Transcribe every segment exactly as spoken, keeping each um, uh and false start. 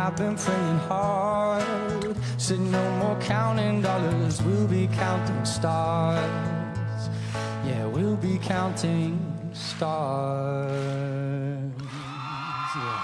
I've been praying hard. Said no more counting dollars, we'll be counting stars. Yeah, we'll be counting stars. Yeah.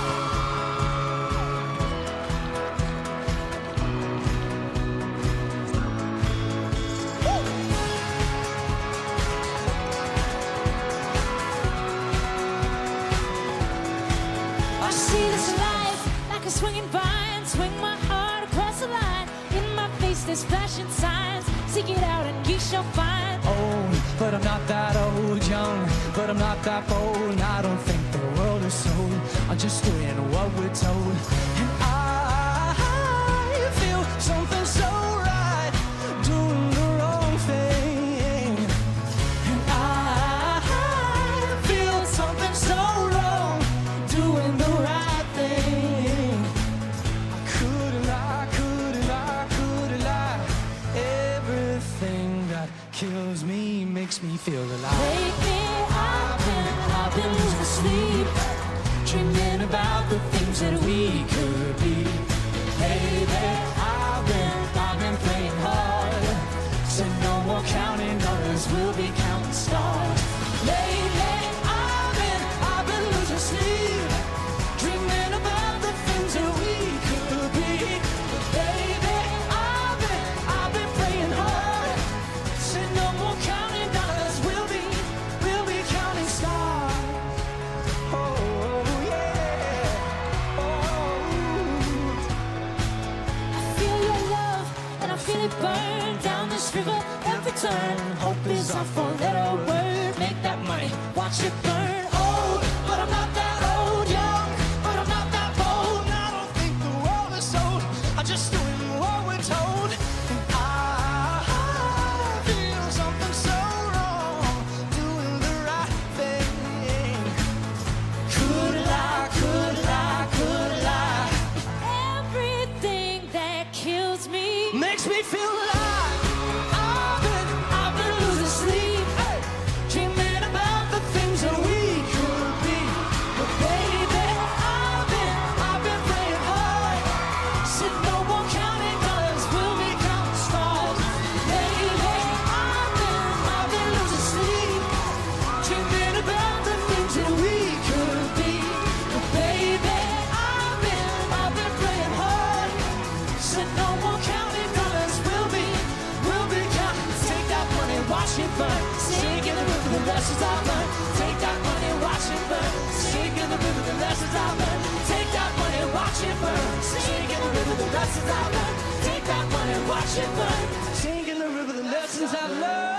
Swinging vine, swing my heart across the line. In my face there's flashing signs. Seek it out and ye shall find. Old, but I'm not that old. Young, but I'm not that bold. And I don't think the world is sold. I'm just doing what we're told. And I feel something so right, doing the wrong thing. And I feel something so wrong, doing the right thing. Kills me, makes me feel alive. Lately I've been, I've been losing sleep, dreaming about the things that we could be. Baby, I've been, I've been playing hard. Said no more counting dollars, we'll be counting stars. Lately I've been, I've been losing sleep, dreaming about the things that we could be. Baby, I've been, I've been playing hard. Said no more counting dollars, we'll be, we'll be counting stars. Oh, yeah. Oh. I feel your love, and I feel it burn down this river every turn. Hope is our four-letter word. Make that money, watch it burn. Old, but I'm not that old. Young, but I'm not that bold. And I don't think the world is sold. I'm just doing what we're told. And I feel something so wrong, doing the right thing. Could lie, could lie, could lie. Everything that kills me makes me feel alive. I've been, I've been losing sleep, hey, dreaming about the things that we could be. But baby, I've been, I've been praying hard. Said no more counting dollars, we'll be counting stars. Baby, I've been, I've been losing sleep, dreaming about the things that we could be. But baby, I've been, I've been praying hard. Said no more counting dollars, we'll be, we'll be counting. Take that money, watch it burn. Sing in the river, the lessons I learned. Take that money, watch it burn. Sing in the river, the lessons I learned. Take that money, watch it burn. Sing in the river, the lessons I learned. Take that money, watch it burn. Sing in the river, the lessons I learned.